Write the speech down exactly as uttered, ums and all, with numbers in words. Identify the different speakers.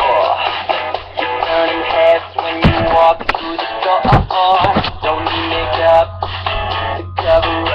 Speaker 1: You're turning heads when you walk through the door. Don't need makeup to cover